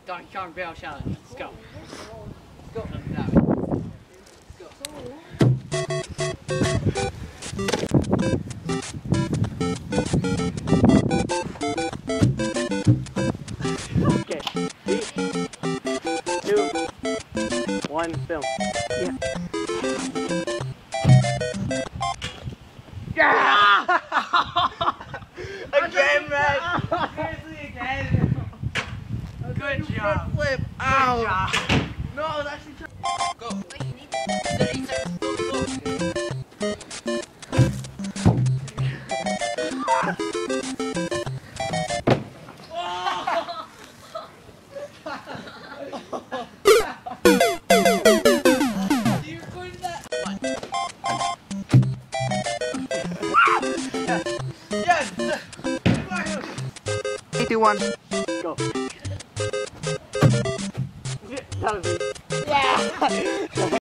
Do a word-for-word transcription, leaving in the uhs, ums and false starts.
Donkey Kong Barrel Challenge. Let's go. Let's go. Okay. Three, two, one, film. Yeah. Yeah! Again, man! Seriously, again! Good job. Flip. Good Ow. job. No, I was actually trying. Go. Wait, you need thirty seconds. Yes! Three, two, one. Go. That was me. Yeah!